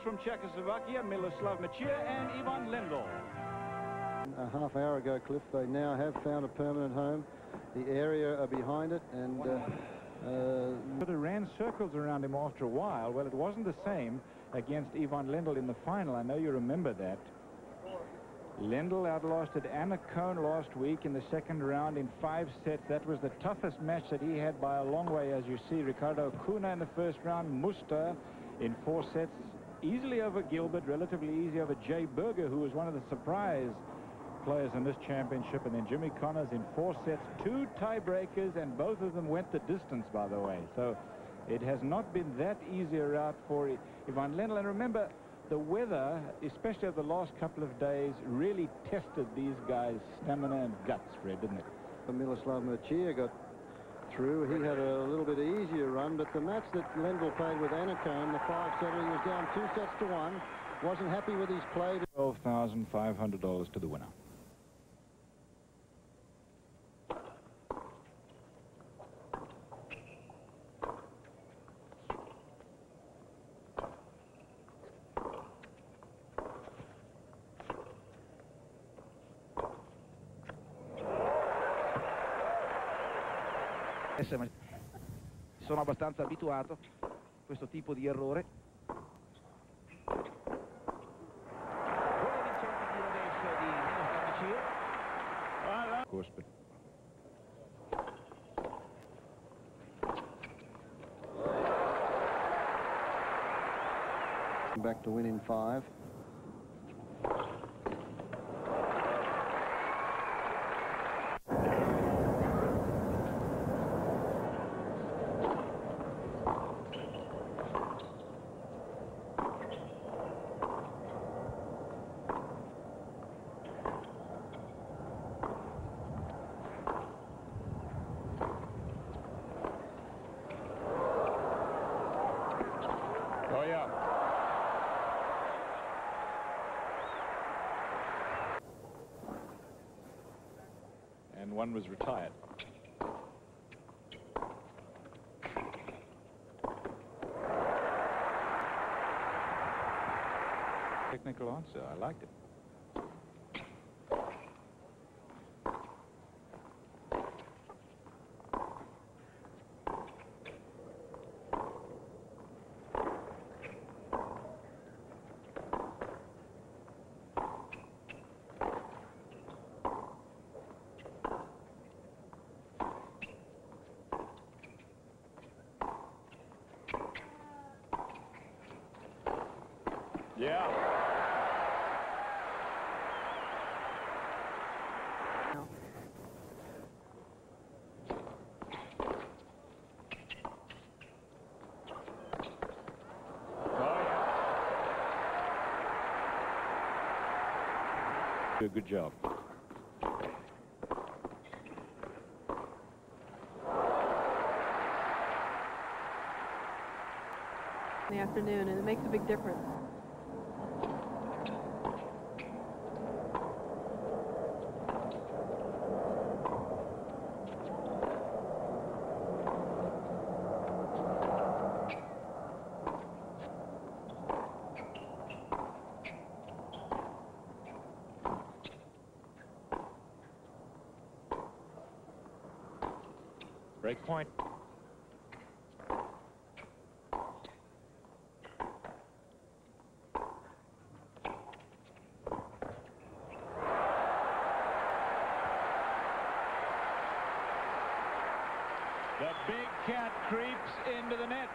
from Czechoslovakia, Miloslav Machir and Ivan Lendl. A half hour ago, Cliff, they now have found a permanent home. The area are behind it, and But it ran circles around him after a while. Well, it wasn't the same against Ivan Lendl in the final. I know you remember that. Lendl outlasted Anna Cohn last week in the second round in 5 sets. That was the toughest match that he had by a long way, as you see. Ricardo Cunha in the first round, Muster in 4 sets, easily over Gilbert, relatively easy over Jay Berger, who was one of the surprise players in this championship, and then Jimmy Connors in 4 sets, 2 tiebreakers, and both of them went the distance, by the way. So it has not been that easy a route for Ivan Lendl. And remember, the weather, especially over the last couple of days, really tested these guys' stamina and guts, Fred, didn't it? Miloslav Machir got through. He had a little bit easier run, but the match that Lendl played with Anna Cohn, the 5-setter, he was down 2 sets to 1. Wasn't happy with his play. $12,500 to the winner. Sono abbastanza abituato a questo tipo di errore. Of course, but back to win in 5. oh yeah. And one was retired. Technical answer, I liked it. Yeah. Good job. In the afternoon, and it makes a big difference. Break point. The big cat creeps into the net.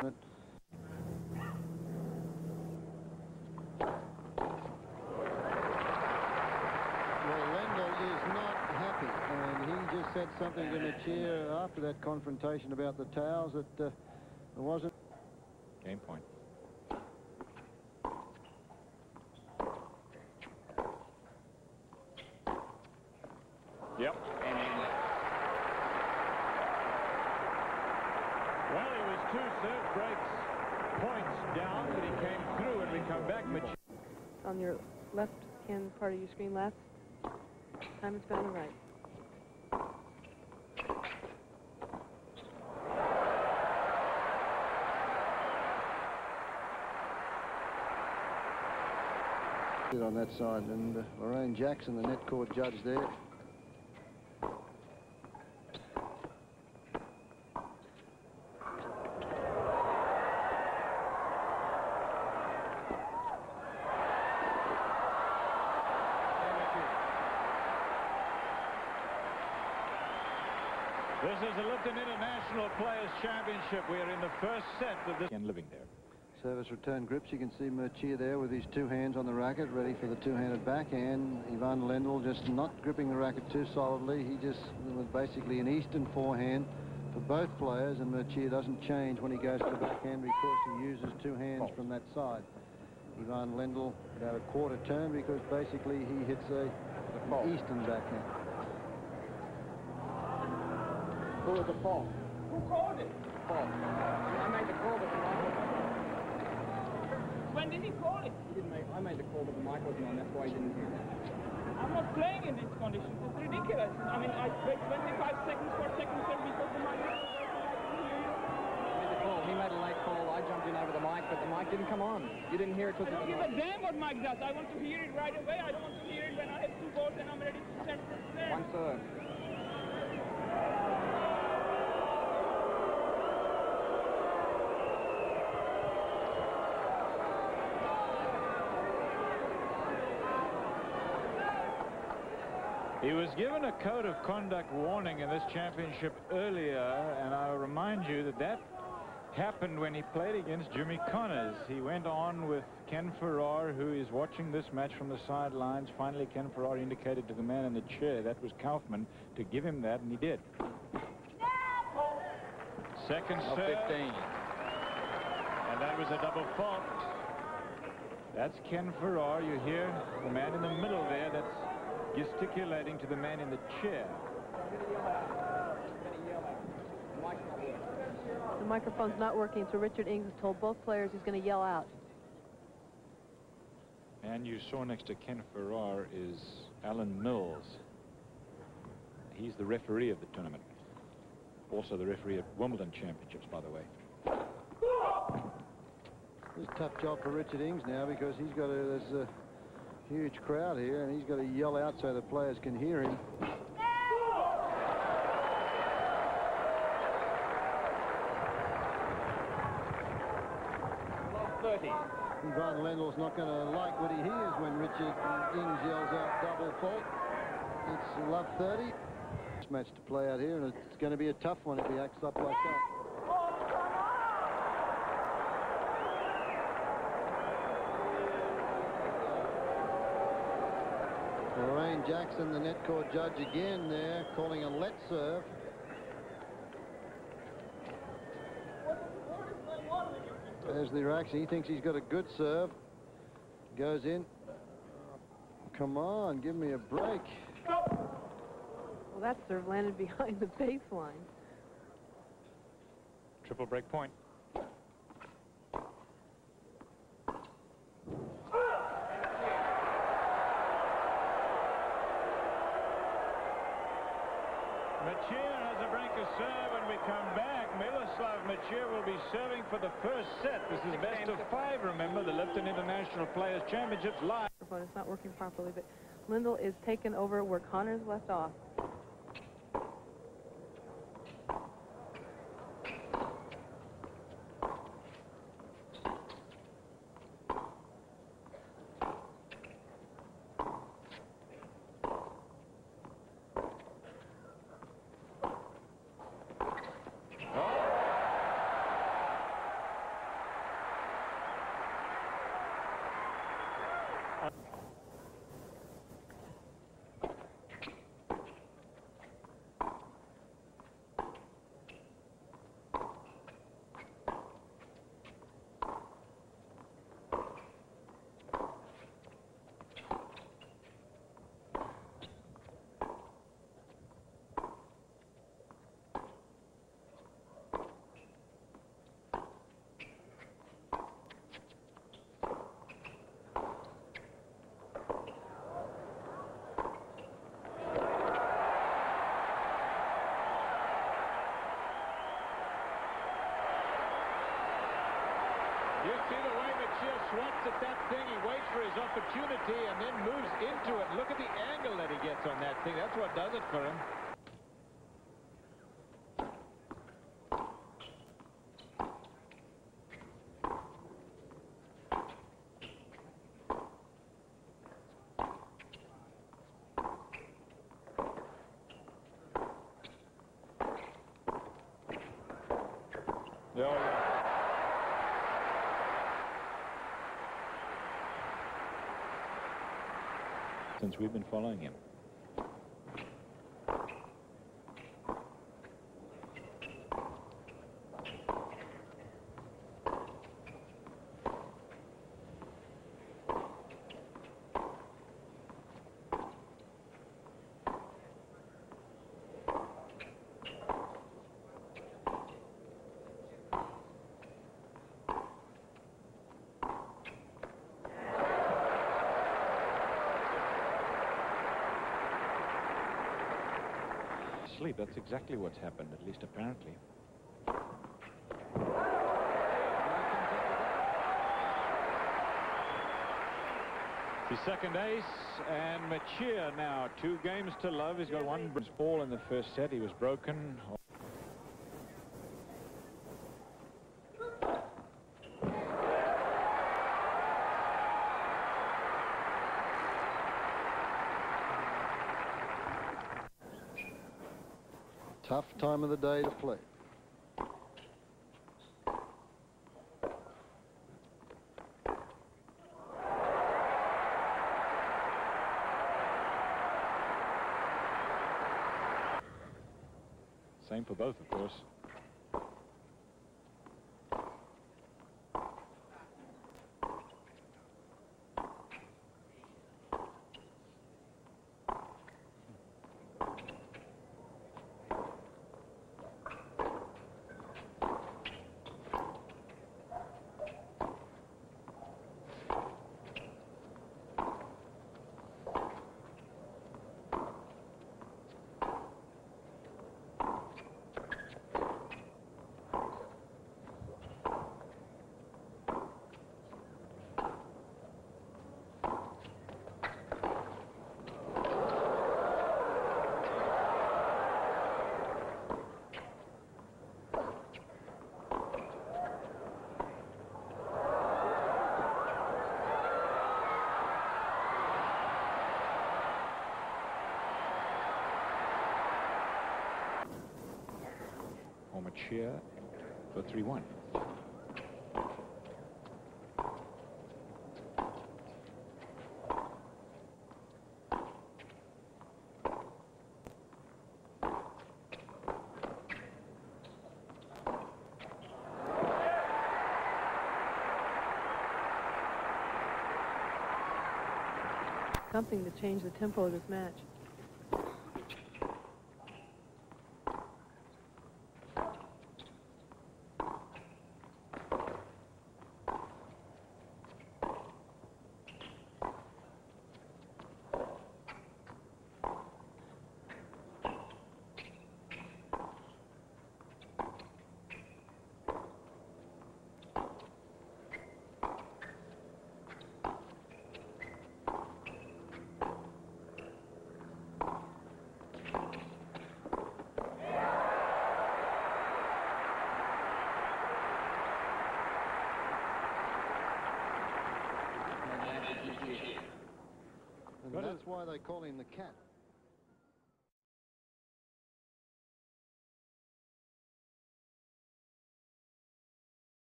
And he just said something to Mechir after that confrontation about the towels that there wasn't. Game point. Yep. Well, it was 2 serve breaks, points down, but he came through, and we come back. On your left-hand part of your screen, left. Time is on the right. On that side, and Lorraine Jackson, the net court judge there. This is the Lipton International Players Championship. We are in the first set with this. And living there. Service return grips. You can see Mechir there with his 2 hands on the racket, ready for the 2-handed backhand. Ivan Lendl just not gripping the racket too solidly. He just was basically an Eastern forehand for both players, and Mechir doesn't change when he goes to the backhand because he uses 2 hands from that side. Ivan Lendl about a quarter turn because basically he hits an Eastern backhand. Who was the fault? Who called it? Fault. I made the call, but the mic wasn't on. When did he call it? He didn't make. I made the call, but the mic wasn't on. That's why he didn't hear it. I'm not playing in these conditions. It's ridiculous. I mean, I wait 25 seconds for second serve because the mic was on. He made the call. He made a late call. I jumped in over the mic, but the mic didn't come on. You didn't hear it because I don't give a damn what mic does. I want to hear it right away. I don't want to hear it when I have 2 balls and I'm ready to send for there. 1 serve. He was given a code of conduct warning in this championship earlier, and I'll remind you that that happened when he played against Jimmy Connors. He went on with Ken Farrar, who is watching this match from the sidelines. Finally, Ken Farrar indicated to the man in the chair, that was Kaufman, to give him that, and he did. Second serve. 15. And that was a double fault. That's Ken Farrar. You hear the man in the middle there that's gesticulating to the man in the chair. The microphone's not working, so Richard Ings has told both players he's going to yell out. And you saw next to Ken Farrar is Alan Mills. He's the referee of the tournament. Also the referee at Wimbledon Championships, by the way. It's a tough job for Richard Ings now because he's got there's a huge crowd here, and he's got to yell out so the players can hear him. Ivan Lendl's not going to like what he hears when Richard Ings yells out double fault. It's love 30. This match to play out here, and it's going to be a tough one if he acts up like that. Lorraine Jackson, the net court judge again there, calling a let serve. There's the reaction. He thinks he's got a good serve. Goes in. Come on, give me a break. Well, that serve landed behind the baseline. Triple break point. Mechir has a break of serve, and we come back. Miloslav Mechir will be serving for the first set. This is best of 5, remember, the Lipton International Players Championships live. It's not working properly, but Lendl is taken over where Connors left off. You see the way Machia swats at that thing. He waits for his opportunity and then moves into it. Look at the angle that he gets on that thing. That's what does it for him. Since we've been following him. Sleep. That's exactly what's happened, at least apparently. His second ace, and Machia now 2 games to love. He's got 1 ball in the first set. He was broken. Tough time of the day to play. Same for both, of course. Machia for 3-1. Something to change the tempo of this match. And that's why they call him the cat.